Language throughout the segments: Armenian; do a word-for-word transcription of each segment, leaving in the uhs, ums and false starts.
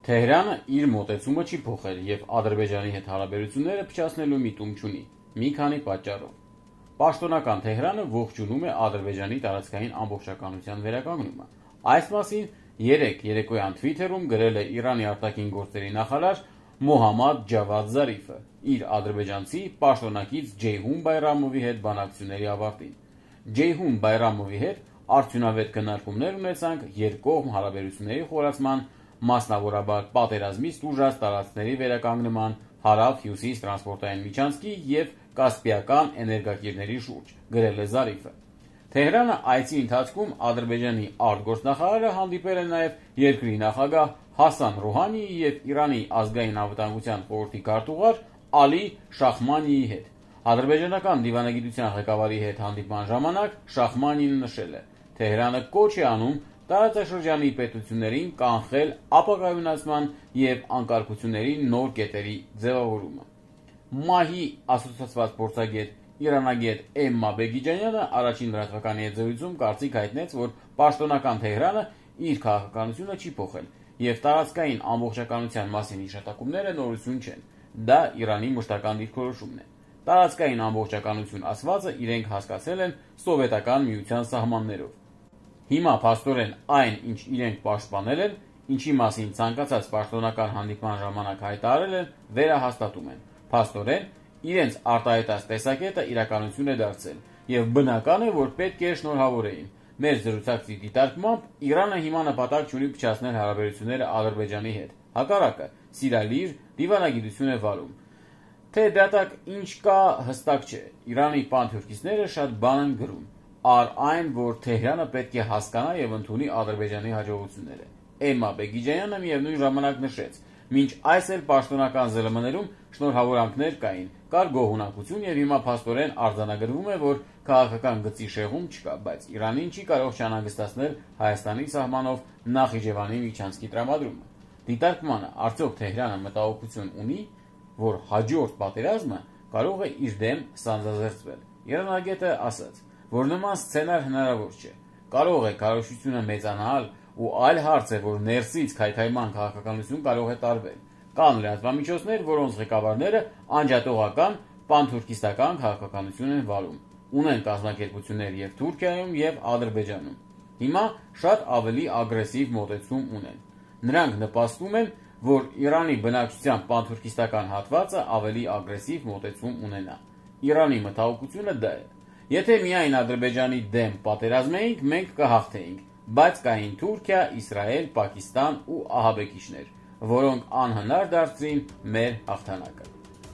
Թեհրանը իր մոտեցումը չի փոխել եւ Ադրբեջանի հետ հարաբերությունները փչացնելու միտում չունի։ Մի քանի պատճառով։ Պաշտոնական Թեհրանը ողջունում է Ադրբեջանի տարածքային ամբողջականության վերականգնումը։ Այս մասին երեկ երեկոյան Twitter-ում գրել է Իրանի արտաքին գործերի նախարար Մոհամմադ Ջավադ Զարիֆը իր ադրբեջանցի պաշտոնակից Ջեյհուն Բայրամովի հետ բանակցությունների ավարտին։ Ջեյհուն Բայրամովի հետ արդյունավետ քննարկումներ ունեցանք երկկողմ հարաբերությունների խորացման, մասնավորաբար պատերազմից տուժած տարածքների վերականգնման, հարավ-հյուսիս տրանսպորտային միջանցքի եւ կասպիական էներգակիրների շուրջ, գրել է Զարիֆը։ Թեհրանը այցի ընթացքում Ադրբեջանի արտգործնախարարը հանդիպել է նաեւ երկրի նախագահ Հասան Ռոհանիի եւ Իրանի ազգային անվտանգության խորհրդի քարտուղար Ալի Շախմանիի հետ։ Ադրբեջանական դիվանագիտության ղեկավարի հետ հանդիպման ժամանակ Շախմանին նշել է. Թեհրանը կոչ է անում տարածաշրջանի պետություններին կանխել ապակայունացման եւ անկարգությունների նոր կետերի ձևավորումը։ ՄԱՀ-ի ասոցիացված փորձագետ իրանագետ Էմմա Բեգիջանյանը առաջին լրատվականի հետ զրույցում կարծիք հայտնեց, որ պաշտոնական Թեհրանը իր քաղաքականությունը չի փոխել եւ տարածքային ամբողջականության մասին հիշատակումները նորություն չեն։ Դա Իրանի մշտական դիրքորոշումն է։ Տարածքային ամբողջականություն ասվածը իրենք հասկացել են սովետական միության սահմաններով։ Հիմա փաստորեն այն, ինչ իրենք պաշտպանել են, ինչի մասին ցանկացած պաշտոնական հանդիպման ժամանակ հայտարարել են, վերահաստատում են։ Փաստորեն իրենց արտահայտած տեսակետը իրականություն է դարձել, եւ բնական է, որ պետք է շնորհավորեին։ Մեր զրուցակցի դիտարկմամբ Իրանը հիմա նպատակ չունի փչացնել հարաբերությունները Ադրբեջանի հետ։ Հակառակը, սիրալիր դիվանագիտություն է վարում։ Թե դատակ ինչ կա, հստակ չէ։ Իրանի պանթյուրքիստները շատ բան են գրում։ Առ այն, որ Թեհրանը պետք է հասկանա եւ ընդունի Ադրբեջանի հաջողությունները։ Էմմա Բեգիջանյանը միևնույն ժամանակ նշեց. մինչ այս էլ պաշտոնական ԶԼՄ-ներում շնորհավորանքներ կային, կար գոհունակություն եւ հիմա փաստորեն արձանագրվում է, որ քաղաքական գծի շեղում չկա, բայց Իրանին չի կարող չանհանգստացնել Հայաստանի սահմանով Նախիջևանի միջանցքի տրամադրումը։ Դիտարկմանը արդյոք Թեհրանը մտահոգություն ունի, որ հաջորդ պատերազմը կարող է իր դեմ սանձազերծվել։ Իրանագետը ասաց, որ նման սցենար հնարավոր չէ։ Կարող է քարոզությունը մեծանալ ու այլ հարց է, որ ներսից քայքայման քաղաքականություն կարող է տարվել։ Կան լրատվամիջոցներ, որոնց ղեկավարները անջատողական պանթուրքիստական քաղաքականություն են վարում։ Ունեն կազմակերպություններ եւ Թուրքիայում եւ Ադրբեջանում։ Հիմա շատ ավելի ագրեսիվ մոտեցում ունեն։ Նրանք նպաստում են, որ Իրանի բնակչության պանթուրքիստական հատվածը ավելի ագրեսիվ մոտեցում ունենա։ Իրանի մտահոգությունը դա է։ Եթե միայն Ադրբեջանի դեմ պատերազմեինք, մենք կհաղթեինք, բայց կային Թուրքիա, Իսրայել, Պակիստան ու ահաբեկիչներ, որոնք անհնար դարձրին մեր հաղթանակը։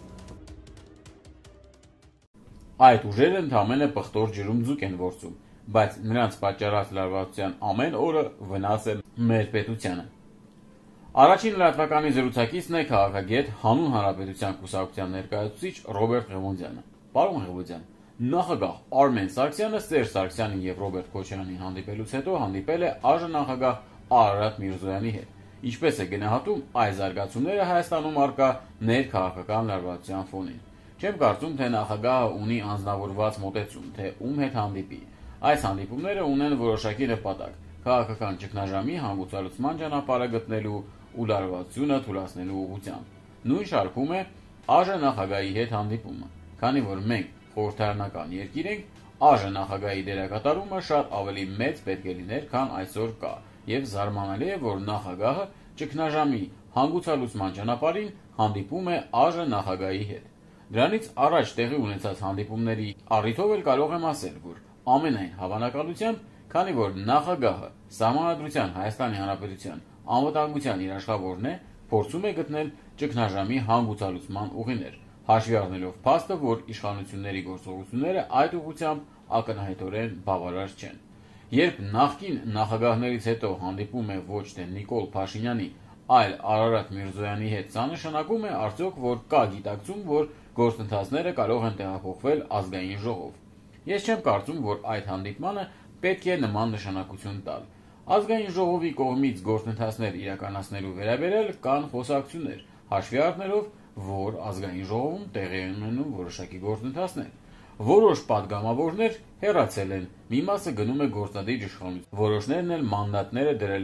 Այդ ուժերը ընդամենը պղտոր ջրում ձուկ են որսում, բայց նրանց պատճառած լարվածության ամեն օրը վնաս է մեր պետությանը։ Առաջին լրատվականի զրուցակիցն է քաղաքագետ Հանուն Հանրապետության կուսակցության ներկայացուցիչ Ռոբերտ Ղևոնդյանը։ Պարոն Ղևոնդյան, նախագահ Արմեն Սարգսյանը Սերժ Սարգսյանին եւ Ռոբերտ Քոչարյանին հանդիպելուց հետո հանդիպել է ԱԺ նախագահ Արարատ Միրզոյանի հետ։ Ինչպես է գնահատում այս զարգացումները Հայաստանում առկա ներքաղաքական լարվածության ֆոնին։ Չեմ կարծում, թե նախագահը ունի անձնավորված մոտեցում, թե ում հետ հանդիպի։ Այս հանդիպումները ունեն որոշակի նպատակ՝ քաղաքական ճգնաժամի հանգուցալուծման ճանապարհը գտնելու ու լարվածությունը թույլատնելու ուղղությամբ։ Նույն շարքում է ԱԺ նախագահի հետ հանդիպումը, քանի որ մենք խորհրդարանական երկիր ենք, ԱԺ նախագահի դերակատարումը շատ ավելի մեծ պետք է լիներ, քան այսօր կա, եւ զարմանալի է, որ նախագահը ճգնաժամի հանգուցալուծման ճանապարհին հանդիպում է ԱԺ նախագահի հետ։ Դրանից առաջ տեղի ունեցած հանդիպումների առիթով էլ կարող եմ ասել, որ ամենայն հավանականությամբ, քանի որ նախագահը Սահմանադրության Հայաստանի Հանրապետության անվտանգության իր աշխատավորն է, փորձում է գտնել ճգնաժամի հանգուցալուծման ուղիներ, հաշվի առնելով փաստը, որ իշխանությունների գործողությունները այդ ուղղությամբ ակնհայտորեն բավարար չեն։ Երբ նախկին նախագահներից հետո հանդիպում է ոչ թե Նիկոլ Փաշինյանի, այլ Արարատ Միրզոյանի հետ, սա նշանակում է արդյոք, որ կա գիտակցում, որ գործընթացները կարող են տեղափոխվել ազգային ժողով։ Ես չեմ կարծում, որ այդ հանդիպմանը պետք է նման նշանակություն տալ։ Ազգային ժողովի կողմից գործընթացներ իրականացնելու վերաբերյալ կան խոսակցություններ, հաշվի առնելով, որ ազգային ժողովում տեղի են ունենում որոշակի գործընթացներ։ Որոշ պատգամավորներ հեռացել են, մի մասը գնում է գործադիր իշխանություն, որոշներն էլ մանդատները դրել են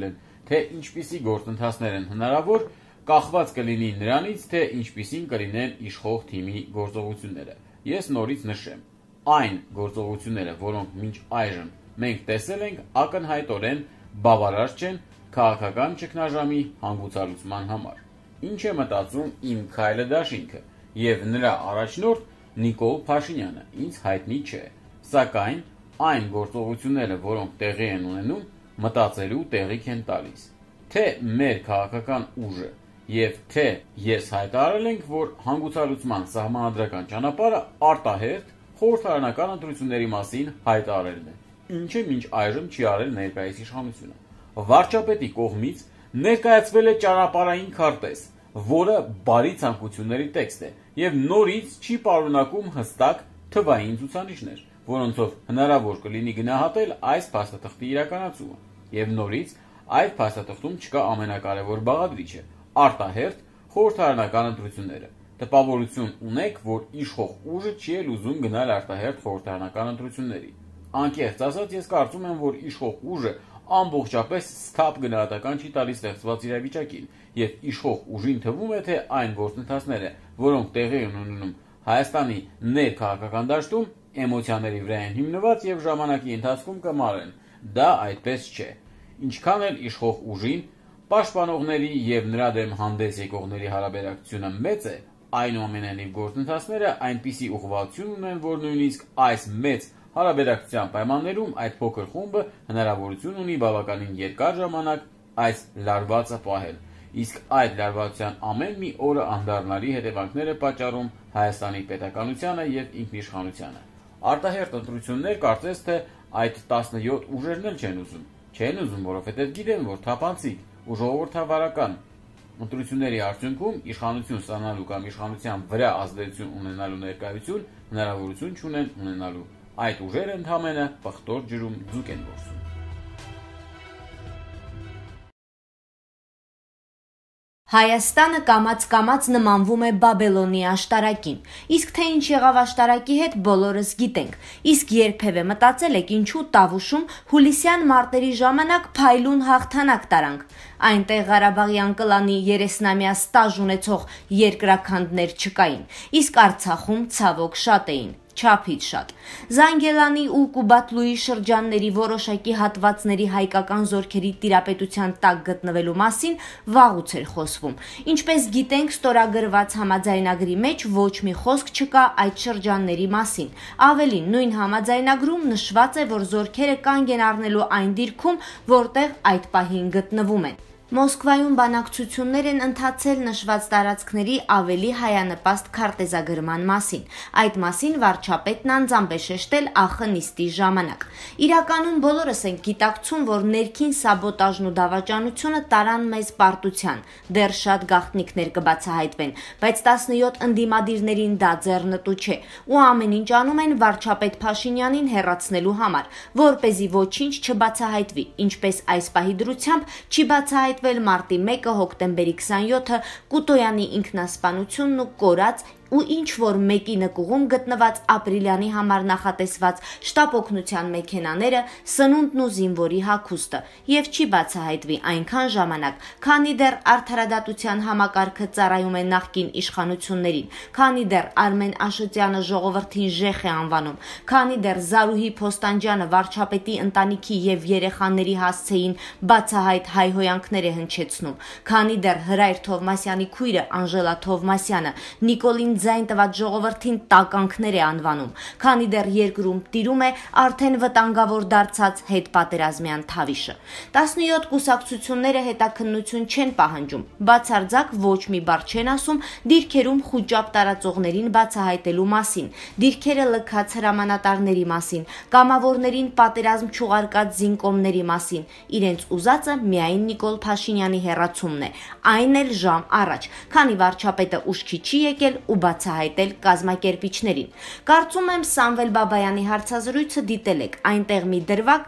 թե ինչպիսի գործընթացներ են հնարավոր, կախված կլինի նրանից, թե ինչպիսին կլինեն իշխող թիմի գործողությունները։ Ես նորից նշեմ, այն գործողությունները, որոնք մինչ այժմ մենք տեսել ենք, ակնհայտորեն բավարար չեն քաղաքական ճգնաժամի հանգուցալուծման համար։ Ինչ է մտածում իմ քայլը դաշինքը եւ նրա առաջնորդ Նիկոլ Փաշինյանը, ինձ հայտնի չէ, սակայն այն գործողությունները, որոնք տեղի են ունենում, մտածելու տեղիք են տալիս, թե մեր քաղաքական ուժը եւ թե ես հայտարարել ենք, որ հանգուցալուծման սահմանադրական ճանապարհը արտահերթ խորհրդարանական ընտրությունների մասին հայտարարելն է, ինչը մինչ այժմ չի արել ներկայիս իշխանությունը։ Վարչապետի կողմից ներկայացվել է ճանապարհային քարտեզ, որը բարի ցանկությունների տեքստ է եւ նորից չի պարունակում հստակ թվային ցուցանիշներ, որոնցով հնարավոր կլինի գնահատել այս փաստաթղթի իրականացումը։ Եվ նորից այդ փաստաթղթում չկա ամենակարևոր բաղադրիչը՝ արտահերթ խորհրդարանական ընտրությունները։ Տպավորություն ունեք, որ իշխող ուժը չի էլ ուզում գնալ արտահերթ խորհրդարանական ընտրությունների։ Անկեղծ ասած, ես կարծում եմ, որ իշխող ուժը ամբողջապես սթափ գնահատական չի տալիս ստեղծված իրավիճակին, եւ իշխող ուժին թվում է, թե այն գործընթացները, որոնք տեղի են ունենում Հայաստանի ներքաղաքական դաշտում, էմոցիաների վրա են հիմնված եւ ժամանակի ընթացքում կմարեն։ Դա այդպես չէ։ Ինչքան էլ իշխող ուժին պաշտպանողների եւ նրա դեմ հանդես եկողների հարաբերակցությունը մեծ է, այնուամենայնիվ գործընթացները այնպիսի ուղղվածություն ունեն, որ նույնիսկ այս մեծ հարաբերակցության պայմաններում այդ փոքր խումբը հնարավորություն ունի բավականին երկար ժամանակ այս լարվածը պահել, իսկ այդ լարվածության ամեն մի օրը անդառնալի հետևանքներ է պատճառում Հայաստանի պետականությանը եւ ինքնիշխանությանը։ Արտահերթ ընտրություններ կարծես թե այդ տասնյոթ ուժերն էլ չեն ուզում, չեն ուզում, որովհետեւ գիտեն, որ թափանցիկ ու ժողովրդավարական ընտրությունների արդյունքում իշխանություն ստանալու կամ իշխանության վրա ազդեցություն ունենալու ներկայություն հնարավորություն չունեն ունենալու։ Այդ ուժերը ընդհանրապես պղտոր ջրում ձուկ են որսում։ Հայաստանը կամաց-կամաց նմանվում է Բաբելոնի աշտարակին, իսկ թե ինչ եղավ աշտարակի հետ բոլորս գիտենք, իսկ երբևէ մտածել եք ինչու Տավուշում հուլիսյան մարտերի ժամանակ փայլուն հաղթանակ տարանք, այնտեղ Ղարաբաղյան կլանի երեսնամյա ստաժ ունեցող երկրաքանդներ չկային, իսկ Արցախում ցավոք շատ էին, չափից շատ։ Զանգելանի ու Կուբատլուի շրջանների որոշակի հատվածների հայկական զորքերի տիրապետության տակ գտնվելու մասին վաղուց էր խոսվում։ Ինչպես գիտենք, ստորագրված համաձայնագրի մեջ ոչ մի խոսք չկա այդ շրջանների մասին։ Ավելին, նույն համաձայնագրում նշված է, որ զորքերը կանգ են առնելու այն դիրքում, որտեղ այդ պահին գտնվում են։ Մոսկվայում բանակցություններ են ընթացել նշված տարածքների ավելի հայանպաստ քարտեզագրման մասին։ Այդ մասին վարչապետն անձամբ է շեշտել ԱԽ նիստի ժամանակ։ Իրականում բոլորս ենք գիտակցում, որ ներքին սաբոտաժն ու դավաճանությունը տարան մեզ պարտության, դեռ շատ գաղտնիքներ կբացահայտվեն, բայց տասնյոթ ընդդիմադիրներին դա ձեռնտու չէ, ու ամեն ինչ անում են վարչապետ Փաշինյանին հեռացնելու համար, որպեսզի ոչինչ չբացահայտվի, ինչպես այս պահի դրությամբ չի բացահայտվել մարտի մեկը հոկտեմբերի քսաներկուսը Կուտոյանի ինքնասպանությունն ու կորած ու ինչ որ մեկի նկուղում գտնված ապրիլյանի համար նախատեսված շտապ օգնության մեքենաները, սնունդն ու զինվորի հագուստը, եւ չի բացահայտվի այնքան ժամանակ, քանի դեռ արդարադատության համակարգը ծառայում է նախկին իշխանություններին, քանի դեռ Արմեն Աշոտյանը ժողովրդին ժեխ է անվանում, քանի դեռ Զարուհի Փոստանջյանը վարչապետի ընտանիքի եւ երեխաների հասցեին բացահայտ հայհոյանքներ է հնչեցնում, քանի դեռ Հրայր Թովմասյանի քույրը Անժելա Թովմասյանը Նիկոլին ձայն տված ժողովրդին տականքներ է անվանում, քանի դեռ երկրում տիրում է արդեն վտանգավոր դարձած հետպատերազմյան թավիշը։ տասնյոթ կուսակցությունները հետաքննություն չեն պահանջում, բացարձակ ոչ մի բառ չեն ասում դիրքերում խուճապ տարածողներին բացահայտելու մասին, դիրքերը լքած հրամանատարների մասին, կամավորներին պատերազմ չուղարկած զինկոմների մասին, իրենց ուզածը միայն Նիկոլ Փաշինյանի հեռացումն է, այն էլ ժամ առաջ, քանի վարչապետը ուշքի չի եկել ու բացահայտել կազմակերպիչներին։ Կարծում եմ Սամվել Բաբայանի հարցազրույցը դիտել եք, այնտեղ մի դրվագ կա,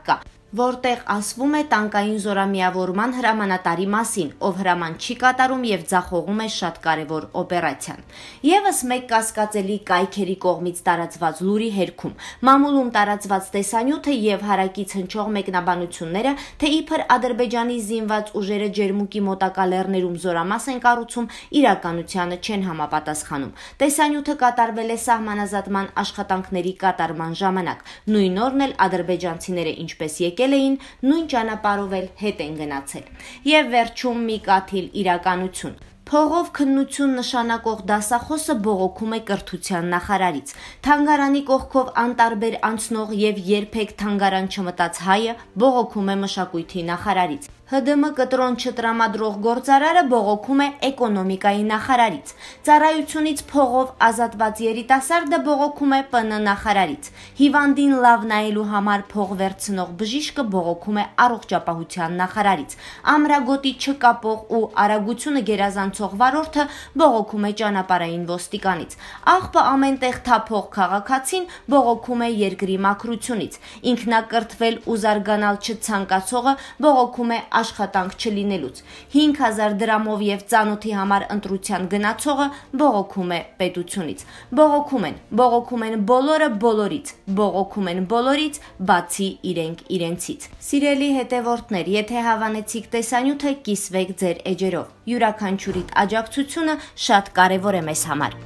որտեղ ասվում է տանկային զորամիավորման հրամանատարի մասին, ով հրաման չի կատարում եւ ձախողում է շատ կարեւոր օպերացիան։ Եվս մեկ կասկածելի կայքերի կողմից տարածված լուրի հերքում մամուլում տարածված տեսանյութը եւ հարակից հնչող մեկնաբանությունները, թե իբր Ադրբեջանի զինված ուժերը ջերմուկի մոտակա լեռներում զորամաս են կառուցում, իրականությանը չեն համապատասխանում։ Տեսանյութը կատարվել է սահմանազատման աշխատանքների կատարման ժամանակ։ Նույն օրն էլ ադրբեջանցիները ինչպես եկել էին, նույն ճանապարհով էլ հետ են գնացել։ Եվ վերջում մի կաթիլ իրականություն։ Փողով քննություն նշանակող դասախոսը բողոքում է կրթության նախարարից։ Թանգարանի կողքով անտարբեր անցնող եւ երբեք թանգարան չմտած հայը բողոքում է մշակույթի նախարարից։ ՀԴՄ կտրոն չտրամադրող գործարարը բողոքում է էկոնոմիկայի նախարարից։ Ծառայությունից փողով ազատված երիտասարդը բողոքում է ՊՆ նախարարից։ Հիվանդին լավ նայելու համար փող վերցնող բժիշկը բողոքում է առողջապահության նախարարից։ Ամրագոտի չկապող ու արագությունը գերազանցող վարորդը բողոքում է ճանապարհային ոստիկանից։ Աղբը ամենտեղ թափող քաղաքացին բողոքում է երկրի մաքրությունից։ Ինքնակրթվել ու զարգանալ չցանկացողը բողոքում է աշխատանք չլինելուց։ հինգ հազար դրամով եւ ծանոթի համար ընտրության գնացողը բողոքում է պետությունից։ Բողոքում են, բողոքում են բոլորը բոլորից, բողոքում են բոլորից, բացի իրենք իրենցից։ Սիրելի հետևորդներ, եթե հավանեցիք տեսանյութը, կիսվեք ձեր էջերով։ Յուրաքանչյուրիդ աջակցությունը շատ կարևոր է մեզ համար։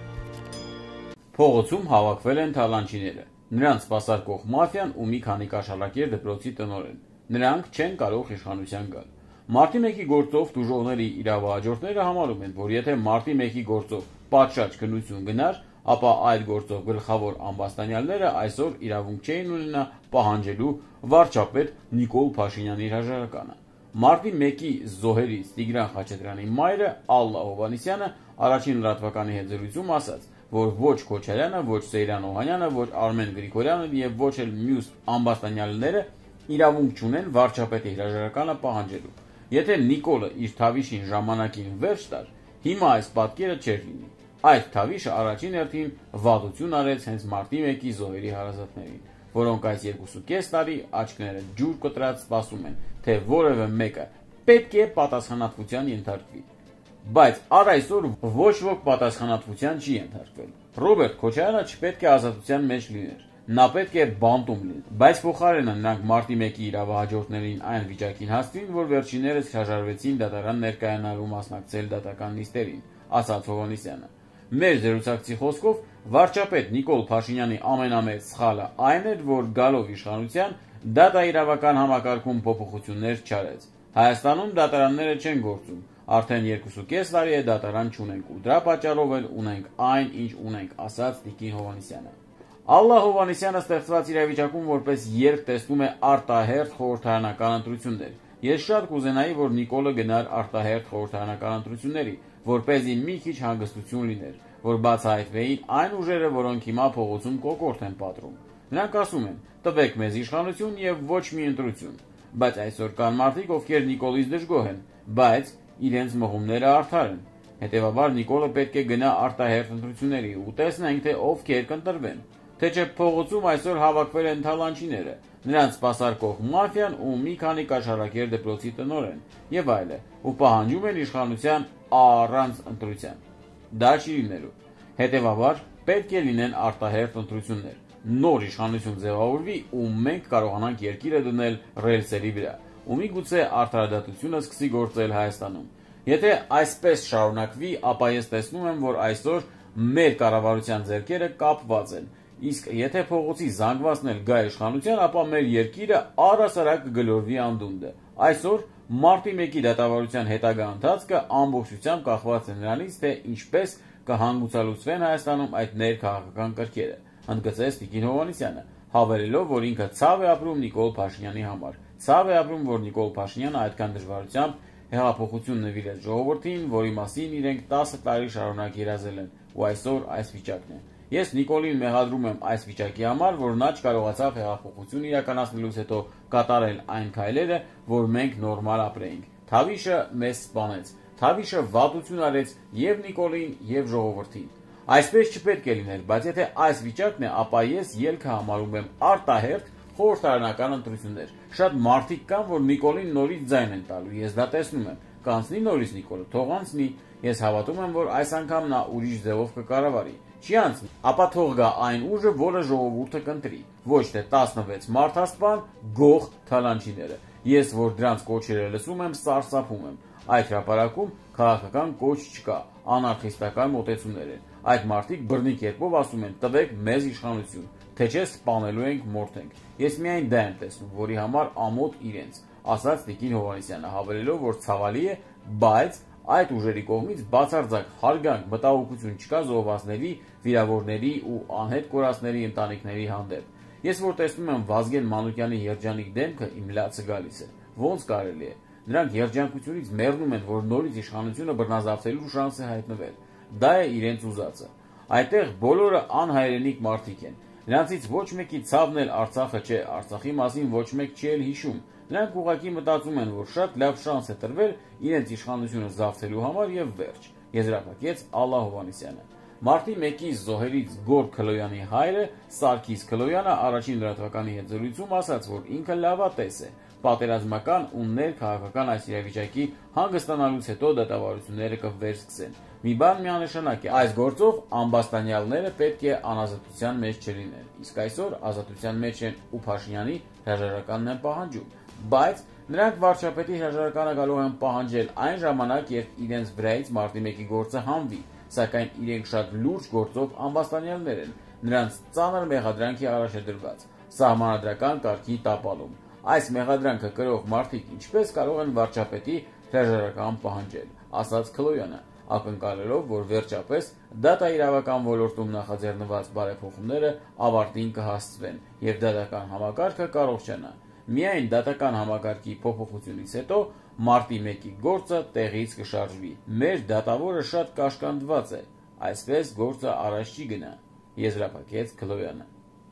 Փողոցում հավաքվել են թալանչիները։ Նրանց սպասարկող մաֆիան ու մի քանի կաշառակեր դպրոցի տնօրեն։ Նրանք չեն կարող իշխանության գալ։ Մարտի մեկի գործով տուժողների իրավահաջորդները համարում են, որ եթե մարտի մեկի գործով պատշաճ քննություն գնար, ապա այդ գործով գլխավոր ամբաստանյալները այսօր իրավունք չէին ունենա պահանջելու վարչապետ Նիկոլ Փաշինյանի հրաժարականը։ Մարտի մեկի զոհերից Տիգրան Խաչատրյանի մայրը Ալլա Հովհաննիսյանը առաջին լրատվականի հետ զրույցում ասաց, որ ոչ Քոչարյանը, ոչ Սեյրան Օհանյանը, ոչ Արմեն Գրիգորյանը եւ ոչ էլ մյուս ամբաստանյալները իրավունք չունեն վարչապետի հրաժարականը պահանջելու։ Եթե Նիկոլը իր թավիշին ժամանակին վերջ տար, հիմա այս պատկերը չէր լինի։ Այդ թավիշը առաջին հերթին վատություն արեց հենց մարտի մեկի զոհերի հարազատներին, որոնք այս երկուսուկես տարի աչքները ջուր կտրած սպասում են, թե որևէ մեկը պետք է պատասխանատվության ենթարկվի։ Բայց առ այսօր ոչ ոք պատասխանատվության չի ենթարկվել։ Ռոբերտ Քոչարյանը չպետք է ազատության մեջ լիներ։ Նա պետք է բանտում լինի, բայց փոխարենը նրանք մարտի մեկի իրավահաջորդներին այն վիճակին հասցրին, որ վերջիններս հրաժարվեցին դատարան ներկայանալու մասնակցել դատական նիստերին, ասաց Հովհաննիսյանը։ Մեր զրուցակցի խոսքով վարչապետ Նիկոլ Փաշինյանի ամենամեծ սխալը այն էր, որ գալով իշխանության դատաիրավական համակարգում փոփոխություններ չարեց։ Հայաստանում դատարանները չեն գործում, արդեն երկուսուկես տարի է դատարան չունենք ու դրա պատճառով էլ ունենք այն, ինչ ունենք, ասաց Տիկին Հովհաննիսյանը։ Ալլա Հովհաննիսյանը ստեղծված իրավիճակում որպես երկ տեսնում է արտահերթ խորհրդարանական ընտրություններ։ Ես շատ կուզենայի, որ Նիկոլը գնար արտահերթ խորհրդարանական ընտրությունների, որպեսզի մի քիչ հանգստություն լիներ, որ բացահայտվեին այն ուժերը, որոնք հիմա փողոցում կոկորդ են պատռում։ Նրանք ասում են. տվեք մեզ իշխանություն եւ ոչ մի ընտրություն։ Բայց այսօր կան մարդիկ, ովքեր Նիկոլից դժգոհ են, բայց իրենց մղումները արդար են։ Հետևաբար Նիկոլը պետք է գնա արտահերթ ընտրությունների ու տեսնենք, թե ովքեր կընտրվեն։ Թե չէ փողոցում այսօր հավաքվել են թալանչիները, նրանց սպասարկող մաֆիան ու մի քանի կաշառակեր դպրոցի տնօրեն եւ այլը, ու պահանջում են իշխանության առանց ընտրության։ Դա չի լինելու։ Հետևաբար պետք է լինեն արտահերթ ընտրություններ, նոր իշխանություն ձևավորվի ու մենք կարողանանք երկիրը դնել ռելսերի վրա, ու միգուցե արդարադատությունը սկսի գործել Հայաստանում։ Եթե այսպես շարունակվի, ապա ես տեսնում եմ, որ այսօր մեր կառավարության ձեռքերը կապված են։ Իսկ եթե փողոցի զանգվածն էլ գա իշխանության, ապա մեր երկիրը առհասարակ կգլորվի անդունդը։ Այսօր մարտի մեկի դատավարության հետագա ընթացքը ամբողջությամբ կախված է նրանից, թե ինչպես կհանգուցալուծվեն Հայաստանում այդ ներքաղաքական կրքերը, ընդգծեց Տիկին Հովհաննիսյանը, հավելելով, որ ինքը ցավ է ապրում Նիկոլ Փաշինյանի համար։ Ցավ է ապրում, որ Նիկոլ Փաշինյանը այդքան դժվարությամբ հեղափոխություն նվիրեց ժողովրդին, որի մասին իրենք տասը տարի շարունակ երազել են, ու այսօր այս վիճակն է։ Ես Նիկոլին մեղադրում եմ այս վիճակի համար, որ նա չկարողացավ հեղափոխություն իրականացնելուց հետո կատարել այն քայլերը, որ մենք նորմալ ապրեինք։ Թավիշը մեզ սպանեց։ Թավիշը վատություն արեց եւ Նիկոլին, եւ ժողովրդին։ Այսպես չպետք է լիներ, բայց եթե այս վիճակն է, ապա ես ելքը համարում եմ արտահերթ խորհրդարանական ընտրություններ։ Շատ մարդիկ կան, որ Նիկոլին նորից ձայն են տալու, ես դա տեսնում եմ, կանցնի նորից Նիկոլը, թող անցնի, ես հավատում եմ, որ այս անգամ նա ուրիշ ձևով կկառավարի, չի անցնի, ապա թող գա այն ուժը, որը ժողովուրդը կընտրի, ոչ թե տասնվեց մարդասպան, գող թալանչիները, ես որ դրանց կոչերը լսում եմ, սարսափում եմ, այդ հրապարակում քաղաքական կոչ չկա, անարխիստական մոտեցումներ են, այդ մարդիկ բռնի կերպով ասում են տվեք մեզ իշխանություն, թե չէ սպանելու ենք մորթենք, ես միայն դա եմ տեսնում, որի համար ամոթ իրենց, ասաց Տիկին Հովհաննիսյանը, հավելելով, որ ցավալի է, բայց այդ ուժերի կողմից բացարձակ հարգանք, մտահոգություն չկա զոհվածների, վիրավորների ու անհետ կորածների ընտանիքների հանդեպ։ Ես որ տեսնում եմ Վազգեն Մանուկյանի երջանիկ դեմքը, իմ լացը գալիս է, ոնց կարելի է։ Նրանք երջանկությունից մեռնում են, որ նորից իշխանությունը բռնազավթելու շանս է հայտնվել։ Դա է իրենց ուզածը։ Այդտեղ բոլորը անհայրենիք մարդիկ են։ Նրանցից ոչ մեկի ցավն էլ Արցախը չէ, Արցախի մասին ոչ մեկ չի էլ հիշում։ Նրանք ուղղակի մտածում են, որ շատ լավ շանս է տրվել իրենց իշխանությունը զավթելու համար եւ վերջ։ Եզրափակեց Ալլա Հովհաննիսյանը։ Մարտի մեկի զոհերից Գոր Քլոյանի հայրը Սարգիս Քլոյանը առաջին լրատվականի հետ զրույցում ասաց, որ ինքը լավատես է, պատերազմական ու ներքաղաքական այս իրավիճակի հանգստանալուց հետո դատավարությունները կվերսկսեն։ Մի բան միանշանակ է, այս գործով ամբաստանյալները պետք է անազատության մեջ չլինեն, իսկ այսօր ազատության մեջ են ու Փաշինյանի հրաժարականն են պահանջում, բայց նրանք վարչապետի հրաժարականը կարող են պահանջել այն ժամանակ, երբ իրենց վրայից մարտի մեկի գործը հանվի, սակայն իրենք շատ լուրջ գործով ամբաստանյալներ են, նրանց ծանր մեղադրանքի առաջ է դրված, սահմանադրական կարգի տապալում։ Այս մեղադրանքը կրող մարդիկ ինչպես կարող են վարչապետի հրաժարական պահանջել, ասաց Քլոյանը, ակնկալելով, որ վերջապես դատաիրավական ոլորտում նախաձեռնված բարեփոխումները ավարտին կհասցվեն եւ դատական համակարգը կառողջանա։ Միայն դատական համակարգի փոփոխությունից հետո մարտի մեկի գործը տեղից կշարժվի։ Մեր դատավորը շատ կաշկանդված է, այսպես գործը առաջ չի գնա, եզրափակեց Քլոյանը։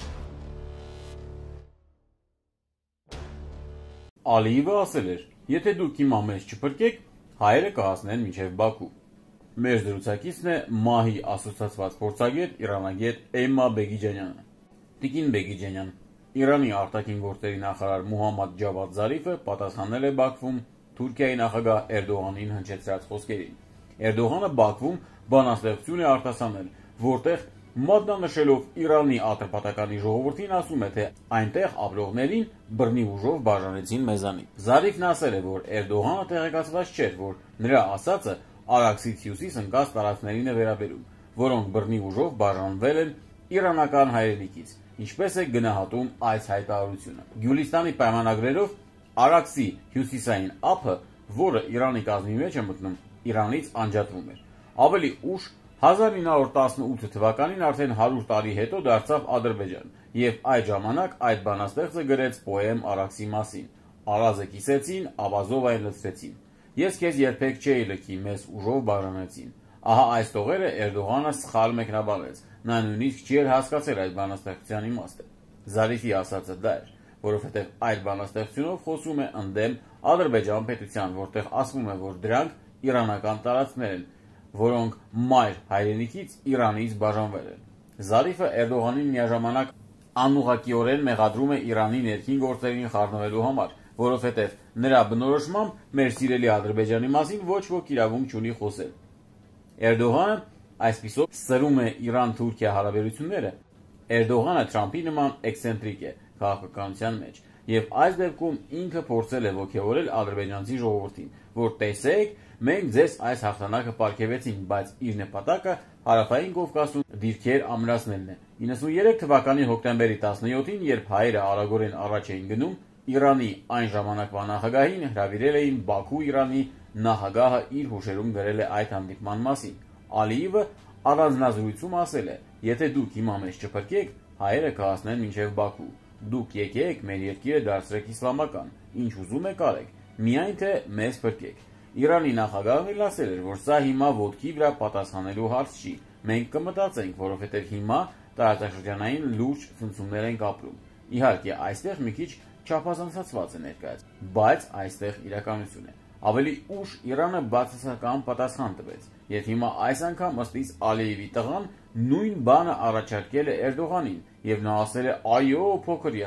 Ալիևը ասել էր. եթե դուք հիմա մեզ չփրկեք, հայերը կհասնեն մինչև Բաքու։ Մեր զրուցակիցն է ՄԱՀ-ի ասոցիացված փորձագետ, իրանագետ Էմմա Բեգիջանյանը։ Տիկին Բեգիջանյան, Իրանի արտաքին գործերի նախարար Մուհամմադ Ջավադ Զարիֆը պատասխանել է Բաքվում Թուրքիայի նախագահ Էրդողանին հնչեցրած խոսքերին։ Էրդողանը Բաքվում բանաստեղծություն է արտասանել, որտեղ մատնանշելով Իրանի ատրպատականի ժողովրդին ասում է, թե այնտեղ ապրողներին բռնի ուժով բաժանեցին մեզանից։ Զարիֆն ասել է, որ Էրդողանը տեղեկացված չէր, որ նրա ասածը Արաքսից հյուսիս ընկած տարածքներին է վերաբերում, որոնք բռնի ուժով բաժանվել են իրանական հայրենիքից, ինչպես է գնահատում այս հայտարարությունը։ Գյուլիստանի պայմանագրերով Արաքսի հյուսիսային ափը, որը Իրանի կազմի մեջ է մտնում, Իրանից անջատվում էր։ Ավելի ուշ հազար ինը հարյուր տասնութ թվականին արդեն հարյուր տարի հետո դարձավ Ադրբեջան, եւ այդ ժամանակ այդ բանաստեղծը գրեց պոեմ Արաքսի մասին։ Արազը կիսեցին, Աբազովային լցրեցին։ Ես քեզ երբեք չէի լքի, մեզ ուժով բաժանեցին։ Ահա այս տողերը Էրդողանը սխալ մեկնաբանեց։ Նա նույնիսկ չի էր հասկացել այդ բանաստեղծության իմաստը։ Զարիֆի ասածը դա էր, որովհետև այդ բանաստեղծությունով խոսում է ընդդեմ Ադրբեջան պետության, որտեղ ասվում է, որ դրանք իրանական տարածքներ են, որոնք մայր հայրենիքից Իրանից բաժանվել են։ Զարիֆը Էրդողանին միաժամանակ անուղղակիորեն մեղադրում է Իրանի ներքին գործերին խառնվելու համար, որովհետև նրա բնորոշմամբ մեր սիրելի Ադրբեջանի մասին ոչ ոք իրավունք չունի խոսել։ Էրդողանը այսպիսով սրում է Իրան-Թուրքիա հարաբերությունները։ Էրդողանը Թրամփի նման էքսցենտրիկ է քաղաքականության մեջ, եւ այս դեպքում ինքը փորձել է ոգևորել ադրբեջանցի ժողովրդին, որ տեսեք, մենք ձեզ այս հաղթանակը պարգևեցինք, բայց իր նպատակը հարավային Կովկասում դիրքեր ամրացնելն է։ իննսուններեք թվականի հոկտեմբերի տասնյոթին, երբ հայերը արագորեն առաջ էին գնում, Իրանի այն ժամանակվա նախագահին հրավիրել էին Բաքու Իրանի նախագահը իր հուշերում գրել է այդ հանդիպման մասին։ Ալիևը առանձնազրույցում ասել է. եթե դուք հիմա մեզ չփրկեք, հայերը կհասնեն մինչև Բաքու։ Դուք եկեք մեր երկիրը դարձրեք իսլամական, ինչ ուզում եք արեք, միայն թե մեզ փրկեք։ Իրանի նախագահն էլ ասել էր, որ սա հիմա ոտքի վրա պատասխանելու հարց չի։ Մենք կմտածենք, որովհետև հիմա տարածաշրջանային լուրջ ցնցումներ ենք ապրում։ Իհարկե, այստեղ մի քիչ չափազանցված է ներկայացված, բայց այստեղ իրականություն է։ Ավելի ուշ Իրանը բացասական պատասխան տվեց, եւ հիմա այս անգամ ըստ Ալիևի տղան նույն բանը առաջարկել է Էրդողանին, եւ նա ասել է՝ այո, փոքր եղբայր,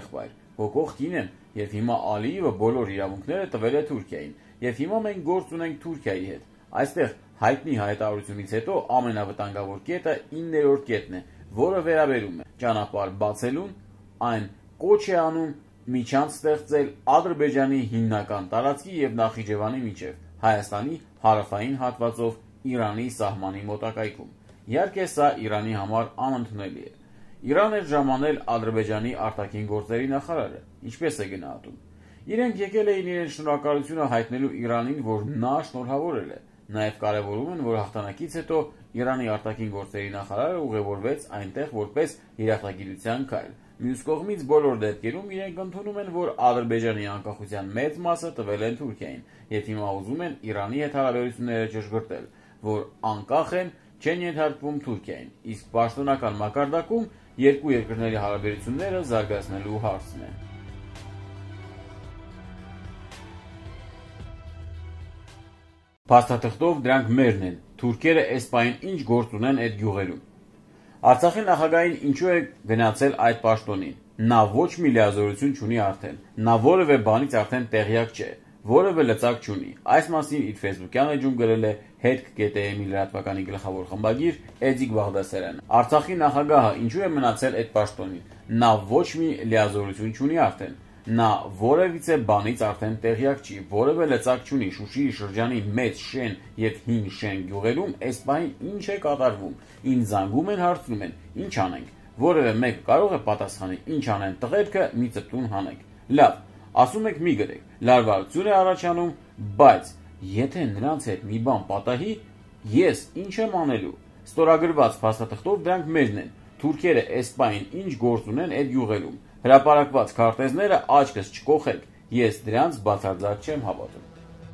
Հոգող կին են, եւ հիմա Ալիևը բոլոր իրավունքները տվել է Թուրքիային, եւ հիմա մենք գործ ունենք Թուրքիայի հետ։ Այստեղ հայտնի հայտարարությունից հետո ամենավտանգավոր կետը իններորդ կետն է, որը վերաբերում է ճանապարհ բացելուն, այն կոչ է անում միջանց ստեղծել Ադրբեջանի հիմնական տարածքի եւ Նախիջևանի միջև Հայաստանի հարավային հատվածով Իրանի սահմանի մոտակայքում։ Իհարկե սա Իրանի համար անընդունելի է։ Իրան էր ժամանել Ադրբեջանի արտաքին գործերի նախարարը, ինչպես է գնահատում։ Իրենք եկել էին իրենց շնորհակալությունը հայտնելու Իրանին, որ նա շնորհավորել է։ Նաև կարևորում են, որ հաղթանակից հետո Իրանի արտաքին գործերի նախարարը ուղևորվեց այնտեղ որպես երախտագիտության քայլ։ Մյուս կողմից բոլոր դեպքերում իրենք ընդունում են, որ Ադրբեջանի անկախության մեծ մասը տվել են Թուրքիային, եւ հիմա ուզում են Իրանի հետ հարաբերությունները ճշգրտել, որ անկախ են, չեն ենթարկվում Թուրքիային, իսկ պաշտոնական մակարդակում երկու երկրների հարաբերությունները զարգացնելու հարցն է։ Փաստաթղթով դրանք մերն են, թուրքերը էսպային ինչ գործ ունեն այդ գյուղերում։ Արցախի նախագահին ինչու է գնացել այդ պաշտոնին։ Նա ոչ մի լիազորություն չունի արդեն, նա որևէ բանից արդեն տեղյակ չէ, որևէ լծակ չունի։ Այս մասին իր ֆեյսբուքյան էջում գրել է հետք.am-ի լրատվականի գլխավոր խմբագիր Էդիկ Բաղդասարյանը։ Արցախի նախագահը ինչու է մնացել այդ պաշտոնին։ Նա ոչ մի լիազորություն չունի արդեն, նա որևիցե բանից արդեն տեղյակ չի, որևէ լծակ չունի։ Շուշիի շրջանի մեծ շեն եւ հին շեն գյուղերում էսպային ինչ է կատարվում։ Ինձ զանգում են, հարցնում են. ինչ անենք։ Որևէ մեկը կարող է պատասխանել, ինչ անեն տղերքը, մի ծպտուն հանենք։ Լավ, ասում եք մի գրեք, լարվածություն է առաջանում, բայց եթե նրանց հետ մի բան պատահի, ես ինչ եմ անելու։ Ստորագրված փաստաթղթով դրանք մերն են։ Թուրքերը էսպային ինչ գործ ունեն այդ գյուղերում։ Հրապարակված քարտեզները աչքս չկոխեք, ես դրանց բացարձակ չեմ հավատում։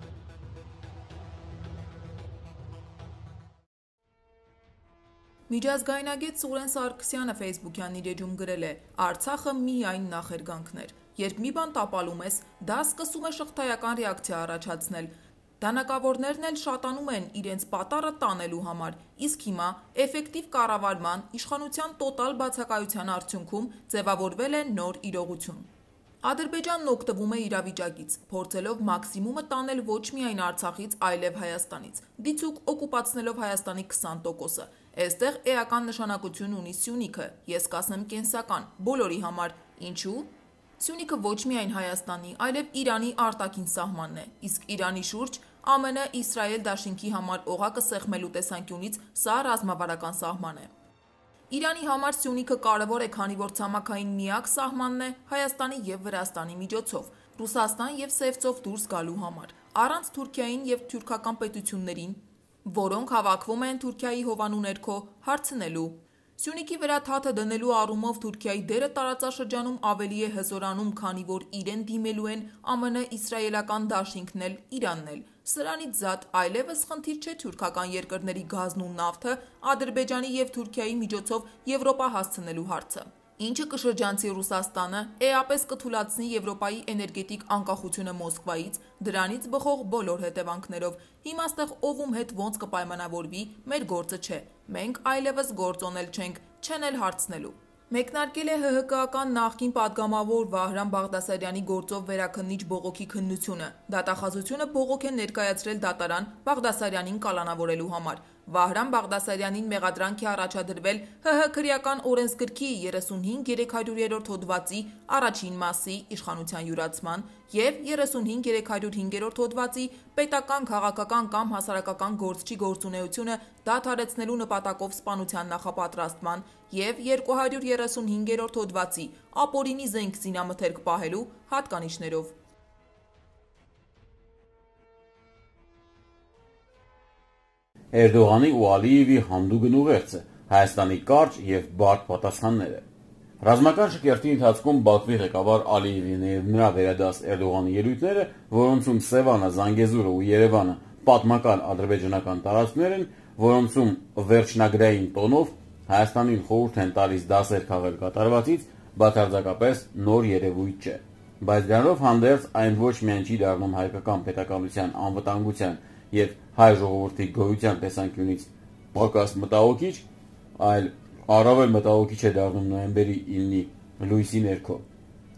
Միջազգայնագետ Սուրեն Սարգսյանը ֆեյսբուքյան իր էջում գրել է. Արցախը միայն նախերգանքներ։ Երբ մի բան տապալում ես, դա սկսում է շղթայական ռեակցիա առաջացնել։ Դանակավորներն էլ շատանում են իրենց պատառը տանելու համար, իսկ հիմա էֆեկտիվ կառավարման, իշխանության տոտալ բացակայության արդյունքում ձևավորվել է նոր իրողություն։ Ադրբեջանն օգտվում է իրավիճակից, փորձելով մաքսիմումը տանել ոչ միայն Արցախից, այլև Հայաստանից, դիցուկ օկուպացնելով Հայաստանի քսան տոկոսը։ Այստեղ էական նշանակություն ունի Սյունիքը, ես կասեմ կենսական, բոլորի համար։ Ինչու՞։ Սյունիքը ոչ միայն Հայաստանի, այլև Իրանի արտաքին սահմանն է, իսկ Իրանի շուրջ ԱՄՆ Իսրայել դաշինքի համար օղակը սեղմելու տեսանկյունից սա ռազմավարական սահման է։ Իրանի համար Սյունիքը կարևոր է, քանի որ ցամաքային միակ սահմանն է Հայաստանի եւ Վրաստանի միջոցով, Ռուսաստան եւ Սևծով դուրս գալու համար, առանց Թուրքիային եւ թուրքական պետություններին, որոնք հավաքվում են Թուրքիայի հովանու ներքո, հարցնելու։ Սյունիքի վրա թաթը դնելու առումով Թուրքիայի դերը տարածաշրջանում ավելի է հզորանում, քանի որ իրեն դիմելու են ԱՄՆ իսրայելական դաշինքն էլ, Իրանն էլ։ Սրանից զատ այլևս խնդիր չէ թուրքական երկրների գազն ու նավթը Ադրբեջանի եւ Թուրքիայի միջոցով Եվրոպա հասցնելու հարցը, ինչը կշրջանցի Ռուսաստանը, էապես կթուլացնի Եվրոպայի էներգետիկ անկախությունը Մոսկվայից, դրանից բխող բոլոր հետևանքներով։ Հիմա ստեղ ովում հետ ոնց կպայմանավորվի, մեր գործը չէ։ Մենք այլևս գործոնել չենք, չեն էլ հարցնելու։ Մեկնարկել է ՀՀԿ-ական նախկին падգամավոր Վահրամ Բաղդասարյանի գործով վերաքննիչ բողոքի քննությունը։ Դատախազությունը բողոք է ներկայացրել դատարան Բաղդասարյանին կալանավորելու համար։ Վահրամ Բաղդասարյանին մեղադրանք է առաջադրվել ՀՀ քրեական օրենսգրքի երեսունհինգ երեք հարյուրերորդ հոդվածի առաջին մասի իշխանության յուրացման եւ երեսունհինգ երեք հարյուր հինգերորդ հոդվածի պետական, քաղաքական կամ հասարակական գործչի գործունեությունը դադարեցնելու նպատակով սպանության նախապատրաստման եւ երկու հարյուր երեսունհինգերորդ հոդվածի ապօրինի զենք զինամթերք պահելու հատկանիշներով։ Էրդողանի ու Ալիևի հանդուգն ուղերձը, Հայաստանի կարճ եւ բարդ պատասխանները։ Ռազմական շքերթի ընթացքում Բաքվի ղեկավար Ալիևին եւ նրա վերադաս Էրդողանի ելույթները, որոնցում Սևանը, Զանգեզուրը ու Երևանը պատմական ադրբեջանական տարածքներ են, որոնցում վերջնագրային տոնով Հայաստանին խորհուրդ են տալիս դասեր քաղել կատարվածից, բացարձակապես նոր երևույթ չէ։ Բայց դրանով հանդերձ այն ոչ միայն չի դառնում հայկական պետականության անվտանգության եւ հայ ժողովրդի գոյության տեսանկյունից պակաս մտահոգիչ, այլ առավել մտահոգիչ է դառնում նոյեմբերի իննի լույսի ներքո։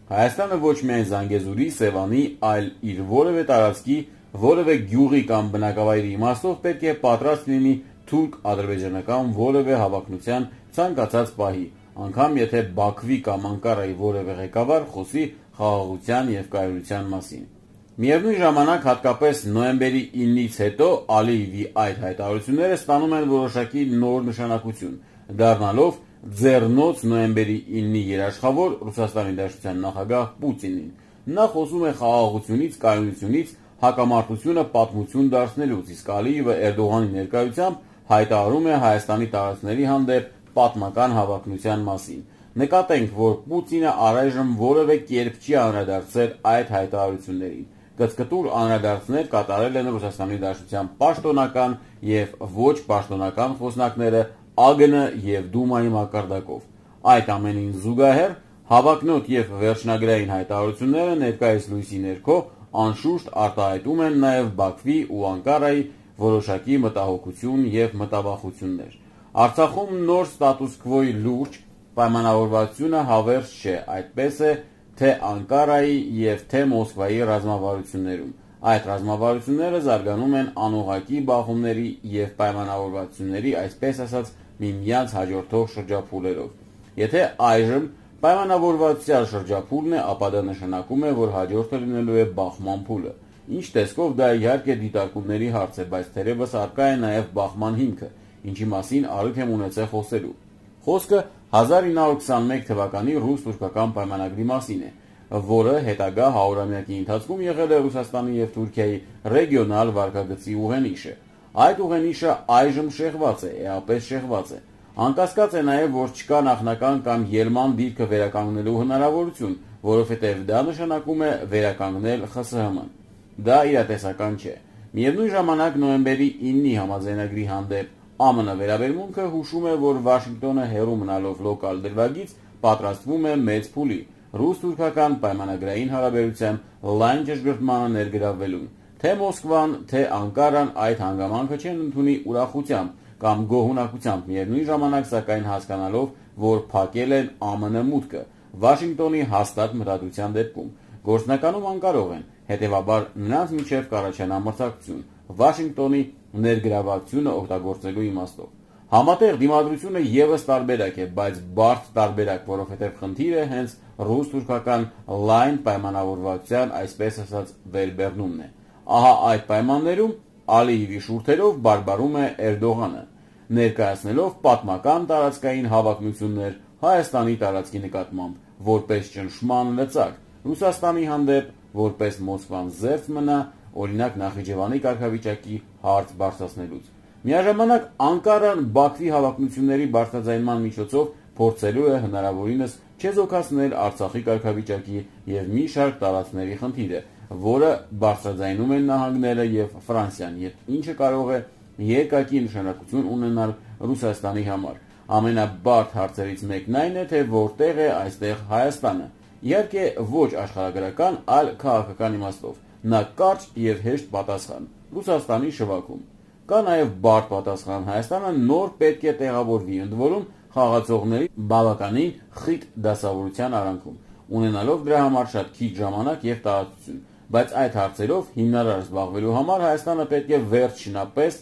Հայաստանը ոչ միայն Զանգեզուրի, Սևանի, այլ իր որևէ տարածքի, որևէ գյուղի կամ բնակավայրի իմաստով պետք է պատրաստ լինի թուրք-ադրբեջանական որևէ հավակնության ցանկացած պահի, անգամ եթե Բաքվի կամ Անկարայի որևէ ղեկավար խոսի խաղաղության եւ կայունության մասին։ Միևնույն ժամանակ, հատկապես նոյեմբերի իննից հետո Ալիևի այդ հայտարարությունները ստանում են որոշակի նոր նշանակություն, դառնալով ձեռնոց նոյեմբերի իննի երաշխավոր Ռուսաստանի Դաշնության նախագահ Պուտինին։ Նա խոսում է խաղաղությունից, կայունությունից, հակամարտությունը պատմություն դարձնելուց, իսկ Ալիևը Էրդողանի ներկայությամբ հայտարարում է Հայաստանի տարածքների հանդեպ պատմական հավակնության մասին։ Նկատենք, որ Պուտինը առայժմ որևէ կերպ չի անդրադարձել այդ հայտարարություններին։ Կծկտուր անդրադարձներ կատարել են Ռուսաստանի Դաշնության պաշտոնական եւ ոչ պաշտոնական խոսնակները ԱԳՆ եւ Դումայի մակարդակով։ Այդ ամենին զուգահեռ հավակնոտ եւ վերջնագրային հայտարարությունները ներկայիս լույսի ներքո անշուշտ արտահայտում են նաեւ Բաքվի ու Անկարայի որոշակի մտահոգություն եւ մտավախություններ։ Արցախում նոր ստատուս քվոյի լուրջ պայմանավորվածությունը հավերժ չէ, այդպես է թե Անկարայի եւ թե Մոսկվայի ռազմավարություններում։ Այդ ռազմավարությունները զարգանում են անուղղակի բախումների եւ պայմանավորվածությունների, այսպես ասած, միմյանց հաջորդող շրջափուլերով։ Եթե այժմ պայմանավորվածության շրջափուլն է, ապա դա նշանակում է, որ հաջորդը լինելու է բախման փուլը։ Ինչ տեսքով դա իհարկե դիտարկումների հարց է, բայց թերևս արկա է նաեւ բախման հիմքը, ինչի մասին առիթ եմ ունեցել խոսելու։ Խոսքը հազար ինը հարյուր քսանմեկ թվականի ռուս-թուրքական պայմանագրի մասին է, որը հետագա հարյուրամյակի ընթացքում եղել է Ռուսաստանի եւ Թուրքիայի ռեգիոնալ վարկագծի ուղենիշը։ Այդ ուղենիշը այժմ շեղված է, էապես շեղված է։ Անկասկած է նաեւ, որ չկա նախնական կամ ելման դիրքը վերականգնելու հնարավորություն, որովհետեւ դա նշանակում է վերականգնել ԽՍՀՄ-ն։ Դա իրատեսական չէ։ Միևնույն ժամանակ նոյեմբերի իննի համաձայնագրի հանդեպ ԱՄՆ վերաբերմունքը հուշում է, որ Վաշինգտոնը հեռու մնալով լոկալ դրվագից պատրաստվում է մեծ փուլի ռուս-թուրքական պայմանագրային հարաբերության լայն ճշգրտմանը ներգրավվելուն։ Թե Մոսկվան, թե Անկարան այդ հանգամանքը չեն ընդունի ուրախությամբ կամ գոհունակությամբ, միևնույն ժամանակ սակայն հասկանալով, որ փակել են ԱՄՆ մուտքը Վաշինգտոնի հաստատ մտադրության դեպքում։ Գործնականում անկարող են, հետևաբար նրանց միջև կառաջանա մրցակցություն Վաշինգտոնի ներգրավվածությունը օգտագործելու իմաստով։ Համատեղ դիմադրությունը եւս տարբերակ է, բայց բարդ տարբերակ, որովհետեւ խնդիրը հենց ռուս-թուրքական լայն պայմանավորվածության, այսպես ասած, վերբեռնումն է։ Ահա այդ պայմաններում Ալիևի շուրթերով բարբարում է Էրդողանը, ներկայացնելով պատմական տարածքային հավակնություններ Հայաստանի տարածքի նկատմամբ, որպես ճնշման լծակ Ռուսաստանի հանդեպ, որպես Մոսկվան զերծ մնա, օրինակ Նախիջևանի կարգավիճակի հարց բարձրացնելուց։ Միաժամանակ Անկարան Բաքվի հավակնությունների բարձրաձայնման միջոցով փորձելու է հնարավորինս չեզոքացնել Արցախի կարգավիճակի եւ մի շարք տարածքների խնդիրը, որը բարձրաձայնում են նահանգները եւ Ֆրանսիան, եւ ինչը կարող է երկակի նշանակություն ունենալ Ռուսաստանի համար։ Ամենաբարդ հարցերից մեկն այն է, թե որտեղ է այստեղ Հայաստանը։ Իհարկե ոչ աշխարհագրական, այլ քաղաքական իմաստով։ Նա կարճ եւ հեշտ պատասխան՝ Ռուսաստանի շվաքում։ Կա նաեւ բարդ պատասխան՝ Հայաստանը նոր պետք է տեղավորվի, ընդ որում խաղացողների բավականին խիտ դասավորության արանքում, ունենալով դրա համար շատ քիչ ժամանակ եւ տարածություն, բայց այդ հարցերով հիմնարար զբաղվելու համար Հայաստանը պետք է վերջնապես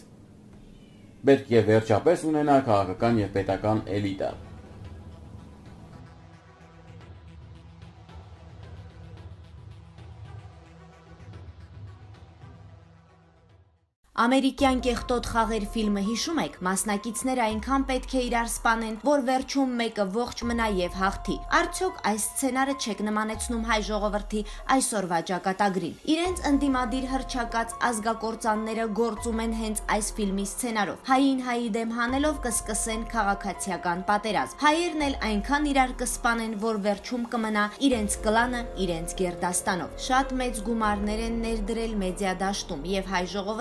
պետք է վերջապես ունենա քաղաքական եւ պետական էլիտա։ Ամերիկյան կեղտոտ խաղեր ֆիլմը հիշում եք, մասնակիցները այնքան պետք է իրար սպանեն, որ վերջում մեկը ողջ մնա եւ հաղթի։ Արդյոք այս սցենարը չեք նմանեցնում հայ ժողովրդի այսօրվա ճակատագրին։ Իրենց ընդդիմադիր հռչակած ազգակործանները գործում են հենց այս ֆիլմի սցենարով։ Հային հայի դեմ հանելով կսկսեն քաղաքացիական պատերազմ։ Հայերն էլ այնքան իրար կսպանեն, որ վերջում կմնա իրենց կլանը, իրենց գերդաստանով։ Շատ մեծ գումարներ են ներդրել մեդիա դաշտում եւ հայ ժողովրդին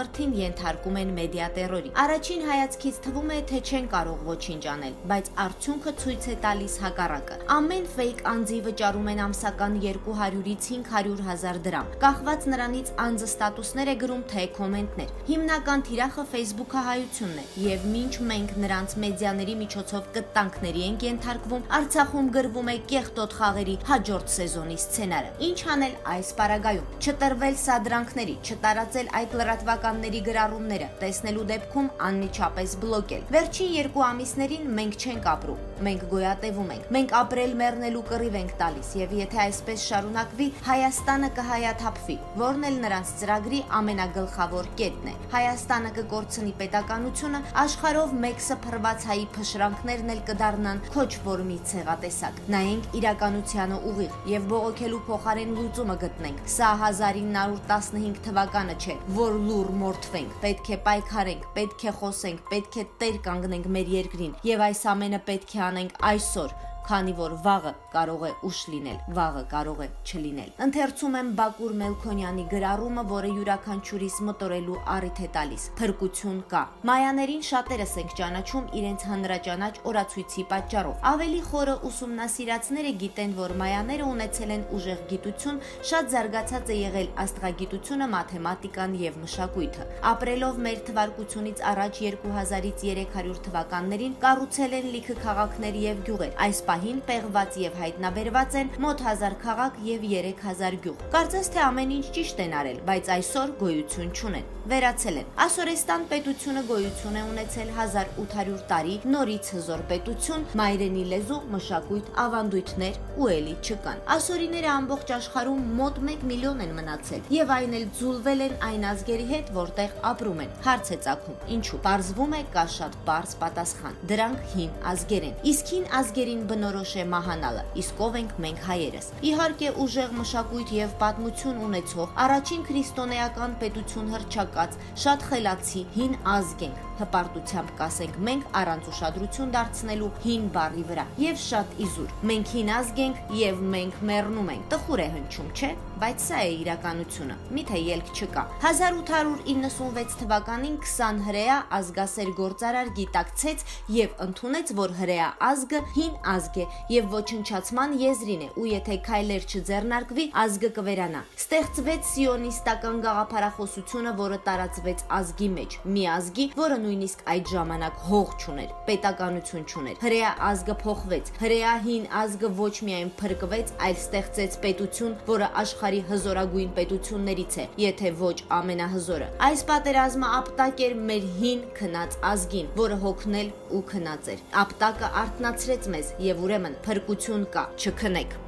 ենթարկում են մեդիա տերորի։ Առաջին հայացքից թվում է, թե չեն կարող ոչինչ անել, բայց արդյունքը ցույց է տալիս հակառակը։ Ամեն ֆեյք անձի վճարում են ամսական երկու հարյուրից հինգ հարյուր հազար դրամ։ Կախված նրանից անձը ստատուսներ է գրում, թե կոմենտներ։ Հիմնական թիրախը Facebook-հայությունն է, եւ մինչ մենք նրանց մեդիաների միջոցով կտանքների ենք ենթարկվում, Արցախում գրվում է կեղտոտ խաղերի հաջորդ սեզոնի սցենարը։ Ինչ անել այս պարագայում։ Չտրվել սադրանքների, չտարածել այդ լրատվականների գրառումները, տեսնելու դեպքում անմիջապես բլոկել։ Վերջին երկու ամիսներին մենք չենք ապրում, մենք գոյատևում ենք, մենք ապրել մեռնելու կռիվ ենք տալիս, եւ եթե այսպես շարունակվի, Հայաստանը կհայաթափվի, որն էլ նրանց ծրագրի ամենագլխավոր կետն է։ Հայաստանը կկորցնի պետականությունը, աշխարհով մեկ սփռված հայի փշրանքներն էլ կդառնան քոչ որ մի ցեղատեսակ։ Նայենք իրականությանը ուղիղ եւ բողոքելու փոխարեն լուծումը գտնենք։ Սա հազար ինը հարյուր տասնհինգ թվականը չէ, որ լուր մորթվենք, պետք է պայքարենք, պետք է խոսենք, պետք է տեր կանգնենք մեր երկրին, եւ այս ամենը պետք է անենք այսօր, քանի որ վաղը կարող է ուշ լինել, վաղը կարող է չլինել։ Ընթերցում եմ Բակուր Մելքոնյանի գրառումը, որը յուրաքանչյուրիս մտորելու առիթ է տալիս։ Փրկություն կա։ Մայաներին շատերս ենք ճանաչում իրենց հանրաճանաչ օրացույցի պատճառով։ Ավելի խորը ուսումնասիրածները գիտեն, որ մայաները ունեցել են ուժեղ գիտություն, շատ զարգացած է եղել աստղագիտությունը, մաթեմատիկան եւ մշակույթը։ Ապրելով մեր թվարկությունից առաջ երկու հազարից երեք հարյուր թվականներին կառուցել են լիքը քաղաքներ եւ գյուղեր։ Այս պահին պեղված եւ հայտնաբերված են մոտ հազար քաղաք եւ երեք հազար գյուղ։ Կարծես թե ամեն ինչ ճիշտ են արել, բայց այսօր գոյություն չունեն, վերացել են։ Ասորեստան պետությունը գոյություն է ունեցել հազար ութ հարյուր տարի, նորից հզոր պետություն, մայրենի լեզու, մշակույթ, ավանդույթներ ու էլի չկան։ Ասորիները ամբողջ աշխարհում մոտ մեկ միլիոն են մնացել եւ այն էլ ձուլվել են այն ազգերի հետ, որտեղ ապրում են։ Հարց է ծագում, ինչու։ Պարզվում է, կա շատ պարզ պատասխան։ Դրանք հին ազգեր են։ Իսկ հին ազգերին բնորոշ է մահանալը, իսկ ով ենք մենք հայերս։ Իհարկե ուժեղ մշակույթ եւ պատմություն ունեցող, առաջին քրիստոնեական պետություն հռչակած, շատ խելացի հին ազգ ենք։ Հպարտությամբ կասենք մենք առանց ուշադրություն դարձնելու հին բառի վրա եւ շատ իզուր։ Մենք հին ազգ ենք եւ մենք մեռնում ենք։ Տխուր է հնչում, չէ՞, բայց սա է իրականությունը։ Միթե ելք չկա։ հազար ութ հարյուր իննսունվեց թվականին քսան հրեա ազգասեր գործարար գիտակցեց եւ ընդունեց, որ հրեա ազգը հին ազգ է եւ ոչնչացման եզրին է, ու եթե քայլեր չձեռնարկվի, ազգը կվերանա։ Ստեղծվեց սիոնիստական գաղափարախոսությունը, որը տարածվեց ազգի մեջ, մի ազգի, որը նույնիսկ այդ ժամանակ հող չուներ, պետականություն չուներ։ Հրեա ազգը փոխվեց։ Հրեա հին ազգը ոչ միայն փրկվեց, այլ ստեղծեց պետություն, որը աշխարհի հզորագույն պետություններից է, եթե ոչ ամենահզորը։ Այս պատերազմը ապտակ էր մեր հին քնած ազգին, որը հոգնել ու քնած էր։ Ապտակը արթնացրեց մեզ եւ ուրեմն փրկություն կա, չքնեք։